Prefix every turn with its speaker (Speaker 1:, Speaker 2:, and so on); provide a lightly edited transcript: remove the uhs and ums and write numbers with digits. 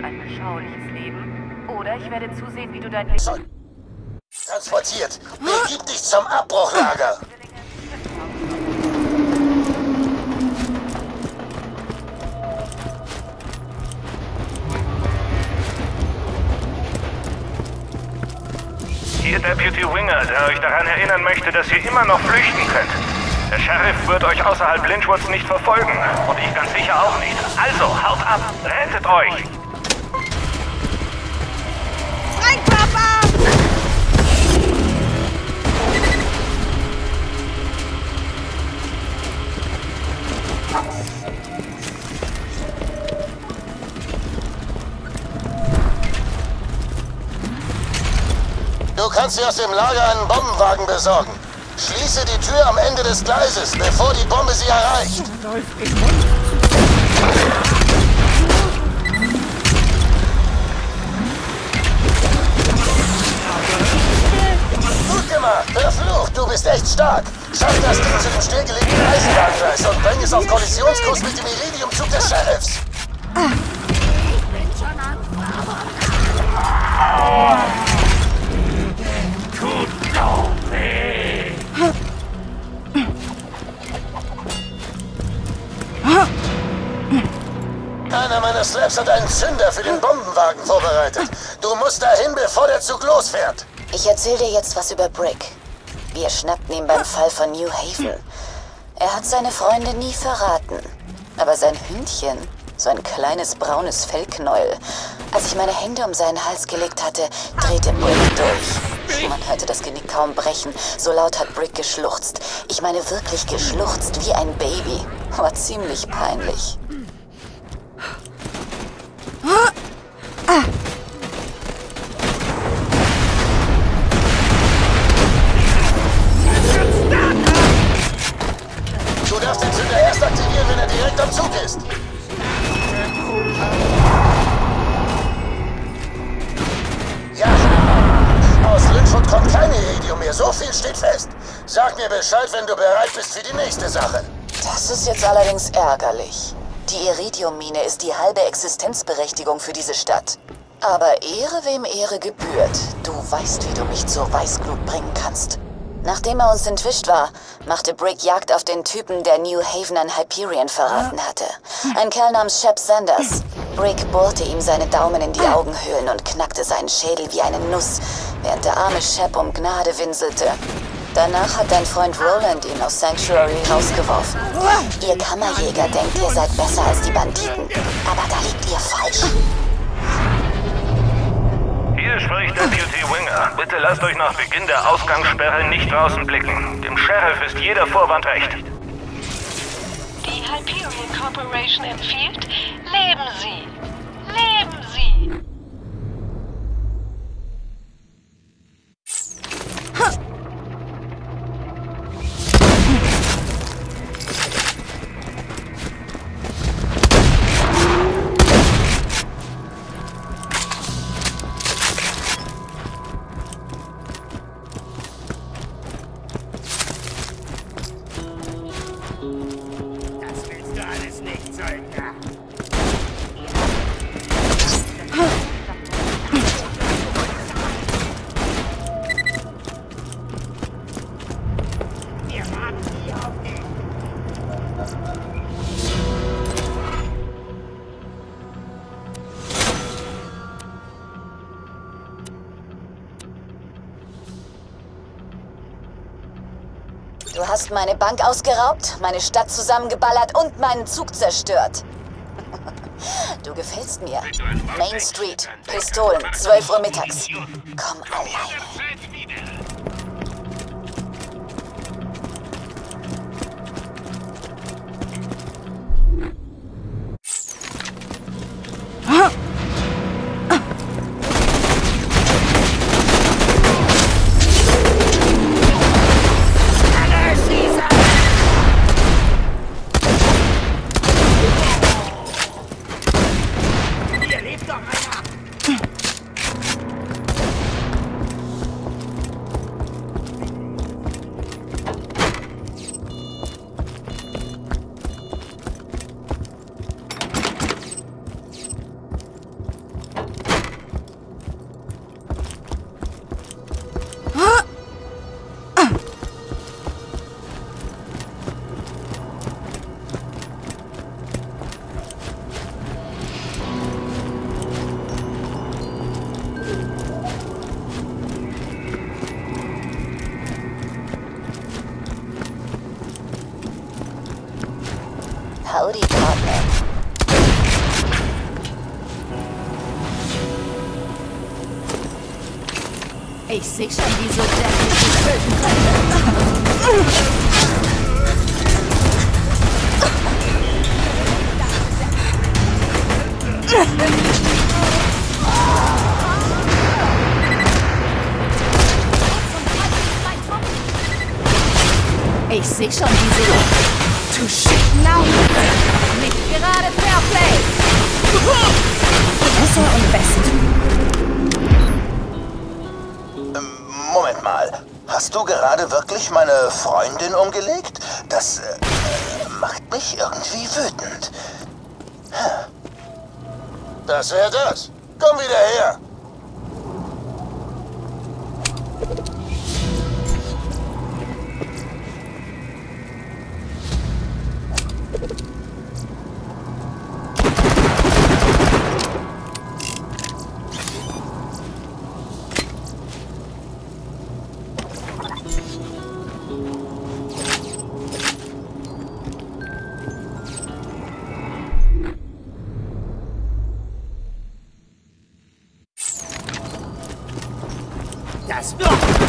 Speaker 1: ein beschauliches Leben, oder ich werde zusehen, wie du dein Leben...
Speaker 2: Transportiert. Begib dich zum Abbruchlager.
Speaker 3: Hier Deputy Winger, der euch daran erinnern möchte, dass ihr immer noch flüchten könnt. Der Sheriff wird euch außerhalb Lynchwoods nicht verfolgen. Und ich ganz sicher auch nicht. Also, haut ab! Rettet euch!
Speaker 4: Sprengkörper!
Speaker 2: Du kannst dir aus dem Lager einen Bombenwagen besorgen. Schließe die Tür am Ende des Gleises, bevor die Bombe sie erreicht. Gut gemacht, verflucht, du bist echt stark. Schaff das Ding zu dem stillgelegten Eisenbahngleis und bring es auf Kollisionskurs mit dem Iridiumzug des Sheriffs.
Speaker 4: Ich bin schon am Fahren.
Speaker 3: Tut so weh!
Speaker 2: Einer meiner Slaps hat einen Zünder für den Bombenwagen vorbereitet. Du musst dahin, bevor der Zug losfährt.
Speaker 5: Ich erzähl dir jetzt was über Brick. Wir schnappten ihn beim Fall von New Haven. Er hat seine Freunde nie verraten. Aber sein Hündchen, so ein kleines braunes Fellknäuel, als ich meine Hände um seinen Hals gelegt hatte, drehte Brick durch. Man hörte das Genick kaum brechen, so laut hat Brick geschluchzt. Ich meine wirklich geschluchzt, wie ein Baby. War ziemlich peinlich.
Speaker 2: Du darfst den Zünder erst aktivieren, wenn er direkt am Zug ist. Ja, aus Lynchwood kommt kein Iridium mehr. So viel steht fest. Sag mir Bescheid, wenn du bereit bist für die nächste Sache.
Speaker 5: Das ist jetzt allerdings ärgerlich. Die Iridiummine ist die halbe Existenzberechtigung für diese Stadt. Aber Ehre wem Ehre gebührt. Du weißt, wie du mich zur Weißglut bringen kannst. Nachdem er uns entwischt war, machte Brick Jagd auf den Typen, der New Haven an Hyperion verraten hatte. Ein Kerl namens Shep Sanders. Brick bohrte ihm seine Daumen in die Augenhöhlen und knackte seinen Schädel wie eine Nuss, während der arme Shep um Gnade winselte. Danach hat dein Freund Roland ihn aus Sanctuary rausgeworfen. Ihr Kammerjäger denkt, ihr seid besser als die Banditen. Aber da liegt ihr falsch.
Speaker 3: Hier spricht Deputy Winger. Bitte lasst euch nach Beginn der Ausgangssperre nicht draußen blicken. Dem Sheriff ist jeder Vorwand recht.
Speaker 6: Die Hyperion Corporation empfiehlt, leben Sie! Leben Sie!
Speaker 5: Du hast meine Bank ausgeraubt, meine Stadt zusammengeballert und meinen Zug zerstört. Du gefällst mir. Main Street, Pistolen, 12 Uhr mittags. Komm alleine. Audi-Partner.
Speaker 4: Ich sehe schon, wie so Jack mich töten könnte. Ich sehe schon, wie so... Du Schnauze! Nicht gerade Fairplay! Besser und best.
Speaker 2: Moment mal. Hast du gerade wirklich meine Freundin umgelegt? Das macht mich irgendwie wütend. Das wäre das. Komm wieder her.
Speaker 7: Das wird...